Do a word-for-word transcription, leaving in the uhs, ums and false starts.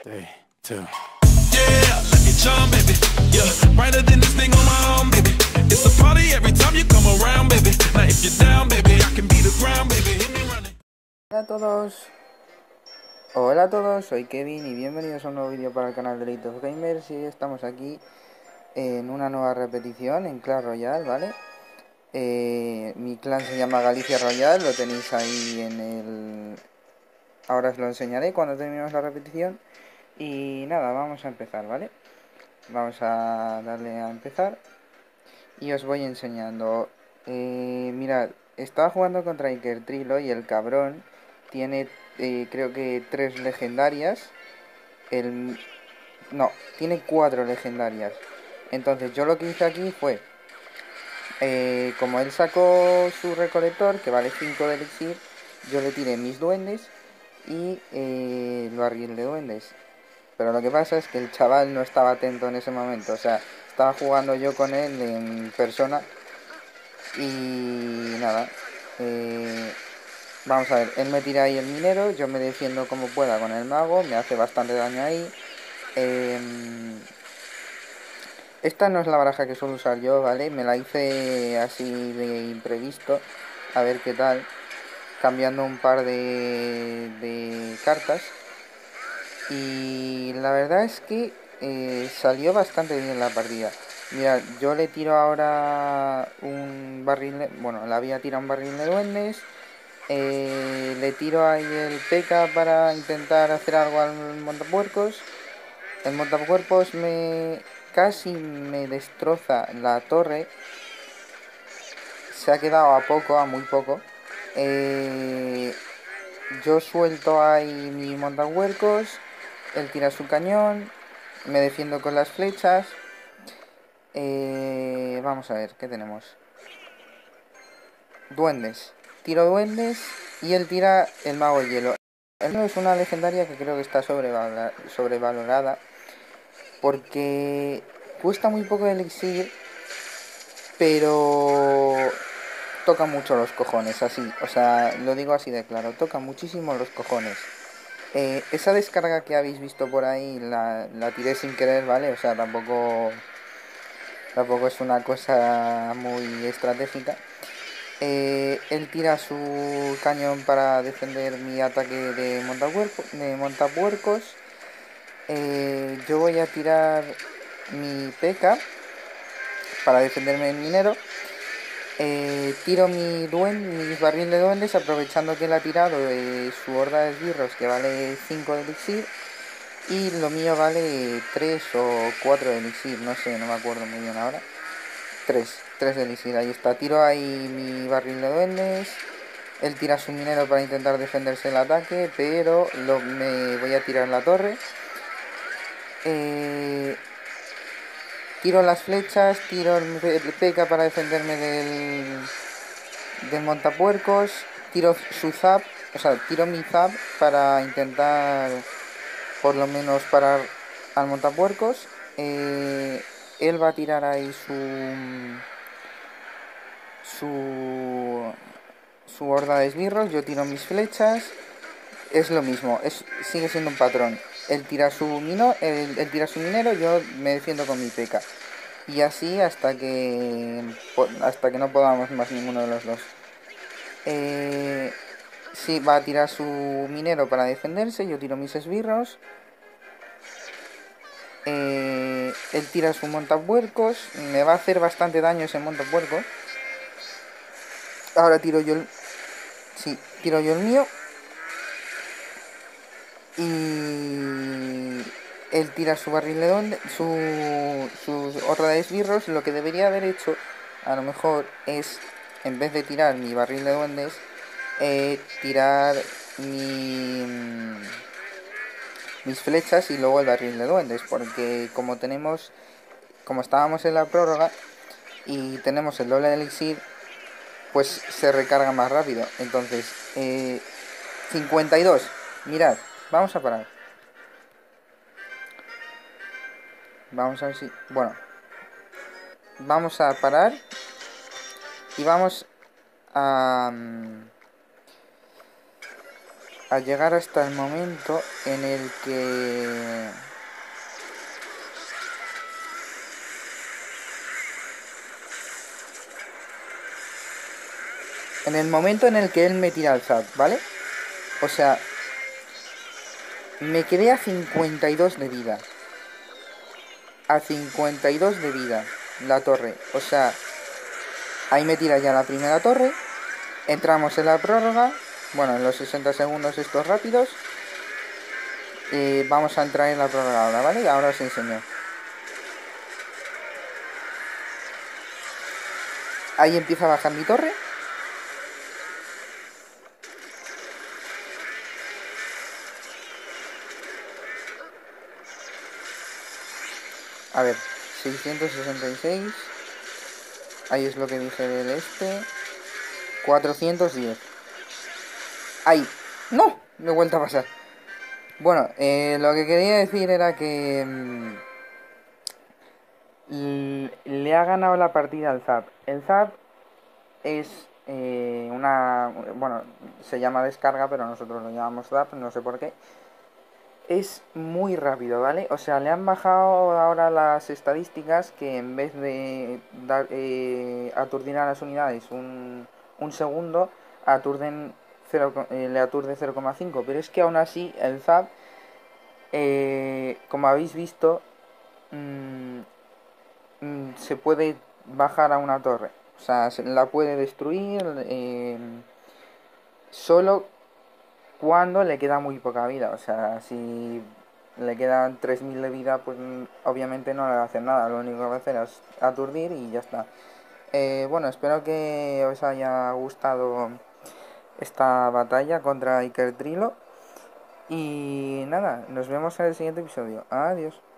Three, two. Yeah, let me charm, baby. Yeah, brighter than this thing on my arm, baby. It's a party every time you come around, baby. Now if you're down, baby, I can be the ground, baby. Hit me running. Hola a todos. Hola a todos, soy Kevin y bienvenidos a un nuevo vídeo para el canal de Elite of Gamers. Y estamos aquí en una nueva repetición en Clash Royale, ¿vale? Eh, mi clan se llama Galicia Royale, lo tenéis ahí en el... Ahora os lo enseñaré cuando terminemos la repetición. Y nada, vamos a empezar, ¿vale? Vamos a darle a empezar y os voy enseñando. Eh, mirad, estaba jugando contra Iker Trilo y el cabrón tiene, eh, creo que tres legendarias. El... No, tiene cuatro legendarias. Entonces yo lo que hice aquí fue, eh, como él sacó su recolector, que vale cinco de elixir, yo le tiré mis duendes y eh, el barril de duendes. Pero lo que pasa es que el chaval no estaba atento en ese momento. O sea, estaba jugando yo con él en persona. Y nada. Eh, vamos a ver, él me tira ahí el minero. Yo me defiendo como pueda con el mago. Me hace bastante daño ahí. Eh, esta no es la baraja que suelo usar yo, ¿vale? Me la hice así de imprevisto. A ver qué tal. Cambiando un par de, de cartas. Y la verdad es que eh, salió bastante bien la partida. Mira, yo le tiro ahora un barril de... Bueno, le había tirado un barril de duendes. Eh, le tiro ahí el P K para intentar hacer algo al montapuercos. El montacuerpos me... casi me destroza la torre. Se ha quedado a poco, a muy poco. Eh, yo suelto ahí mi montahuercos. Él tira su cañón. Me defiendo con las flechas. Eh, vamos a ver, ¿qué tenemos? Duendes. Tiro duendes y él tira el mago de hielo. El no es una legendaria que creo que está sobrevalorada, sobrevalorada porque cuesta muy poco de elixir, pero toca mucho los cojones, así. O sea, lo digo así de claro, toca muchísimo los cojones. Eh, esa descarga que habéis visto por ahí la, la tiré sin querer, ¿vale? O sea, tampoco tampoco es una cosa muy estratégica. Eh, él tira su cañón para defender mi ataque de montapuercos. De montapuercos. Eh, yo voy a tirar mi P K para defenderme del minero. Eh, tiro mi duen, mis barril de duendes, aprovechando que él ha tirado eh, su horda de esbirros, que vale cinco de elixir, y lo mío vale tres o cuatro de elixir, no sé, no me acuerdo muy bien ahora. tres, tres de elixir, ahí está. Tiro ahí mi barril de duendes. Él tira su minero para intentar defenderse el ataque, pero lo, me voy a tirar la torre. Eh... Tiro las flechas, tiro el P K para defenderme del, del montapuercos, tiro su zap, o sea, tiro mi zap para intentar por lo menos parar al montapuercos. Eh, él va a tirar ahí su su su horda de esbirros, yo tiro mis flechas. Es lo mismo, es, sigue siendo un patrón. Él tira su mino, él, él tira su minero, yo me defiendo con mi P K. Y así hasta que hasta que no podamos más ninguno de los dos. Eh, sí, va a tirar su minero para defenderse, yo tiro mis esbirros. Eh, él tira su montapuercos, me va a hacer bastante daño ese montapuercos. Ahora tiro yo el... Sí, tiro yo el mío. Y él tira su barril de donde su, su horda de esbirros. Lo que debería haber hecho a lo mejor es, en vez de tirar mi barril de duendes, eh, tirar mi, mis flechas y luego el barril de duendes, porque como tenemos como estábamos en la prórroga y tenemos el doble de elixir, pues se recarga más rápido. Entonces eh, cincuenta y dos, mirad, vamos a parar. Vamos a ver si... Bueno. Vamos a parar. Y vamos a... a llegar hasta el momento en el que... En el momento en el que él me tira el zap, ¿vale? O sea, me quedé a cincuenta y dos de vida. A cincuenta y dos de vida la torre. O sea, ahí me tira ya la primera torre. Entramos en la prórroga. Bueno, en los sesenta segundos estos rápidos. Eh, vamos a entrar en la prórroga ahora, ¿vale? Ahora os enseño. Ahí empieza a bajar mi torre. A ver, seiscientos sesenta y seis. Ahí es lo que dije del este. cuatrocientos diez. ¡Ay! ¡No! Me he vuelto a pasar. Bueno, eh, lo que quería decir era que... Mmm, le ha ganado la partida al Zap. El Zap es eh, una... Bueno, se llama descarga, pero nosotros lo llamamos Zap, no sé por qué. Es muy rápido, ¿vale? O sea, le han bajado ahora las estadísticas que en vez de dar, eh, aturdir a las unidades un, un segundo, aturden cero, eh, le aturde cero coma cinco. Pero es que aún así el Zap, eh, como habéis visto, mmm, mmm, se puede bajar a una torre. O sea, se la puede destruir eh, solo cuando le queda muy poca vida. O sea, si le quedan tres mil de vida, pues obviamente no le va a hacer nada. Lo único que va a hacer es aturdir y ya está. Eh, bueno, espero que os haya gustado esta batalla contra Iker Trilo. Y nada, nos vemos en el siguiente episodio. Adiós.